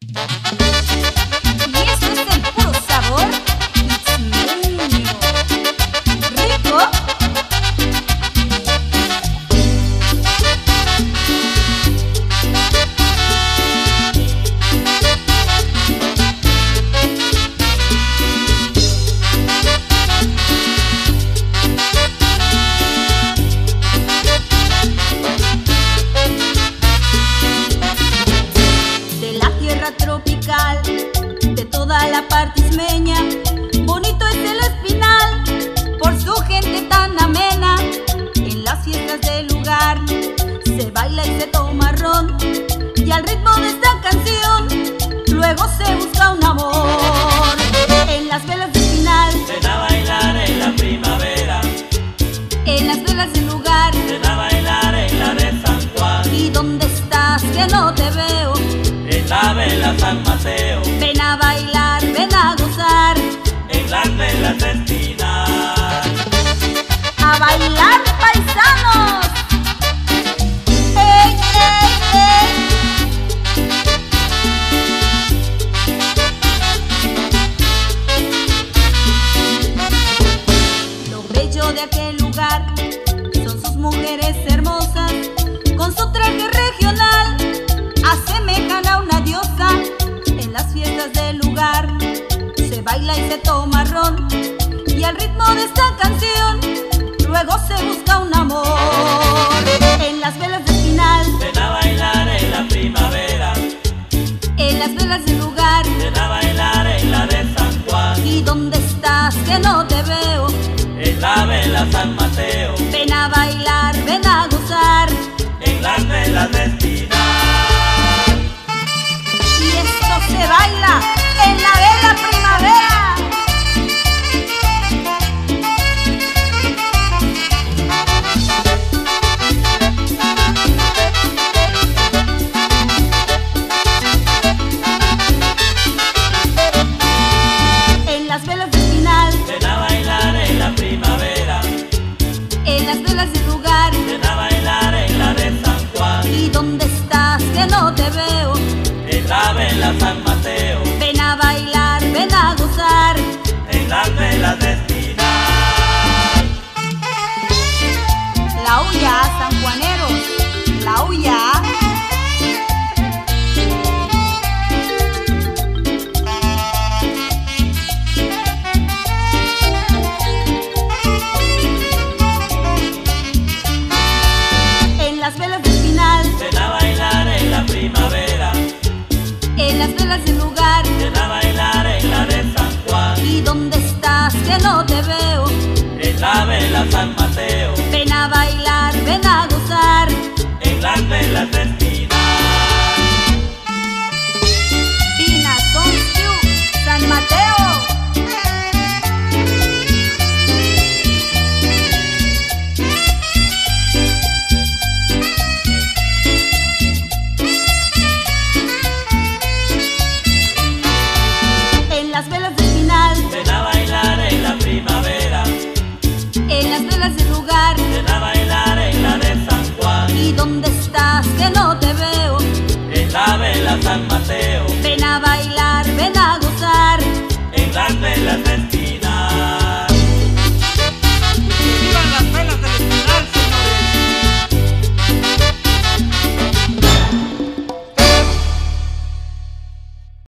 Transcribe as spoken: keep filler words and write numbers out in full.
Y esto es el puro sabor itzmeño. ¿Rico? Tropical de toda la parte ismeña, bonito es el Espinal por su gente tan amena. En las fiestas del lugar se baila y se toma ron, y al ritmo de esta canción luego se busca un amor. En las velas del Espinal ven a bailar en la primavera, en las velas del lugar ven a bailar en la de San Juan. ¿Y dónde estás que no te veo? En la vela San Mateo, ven a bailar, ven a gozar, en las velas de Espinal. A bailar, paisanos. ¡Ey, ey, ey! Lo bello de aquel lugar son sus mujeres hermosas, con su traje regional asemejan a una diosa. En las fiestas del lugar se baila y se toma ron, y al ritmo de esta canción luego se busca un amor. En las velas del Espinal ven a bailar en la primavera, en las velas del lugar ven a bailar en la de San Juan. ¿Y dónde estás que no te veo? En la vela San Mateo, ven a bailar, ven a gozar, en las velas de Espinal. Y esto se baila en la vela primavera. En las velas del Espinal ven a bailar en la primavera, en las velas del lugar ven a bailar en la de San Juan. ¿Y dónde estás que no te veo? En la vela San Mateo, Ven a bailar, ven a gozar, en las velas de Espinal. la huya, sanjuaneros, la huya. En las velas del Espinal Ven a bailar en la primavera, en las velas del lugar ven a bailar en la de San Juan. ¿Y dónde estás que no te veo? En la vela San Mateo, Ven a bailar, ven a gozar, en las velas de Espinal.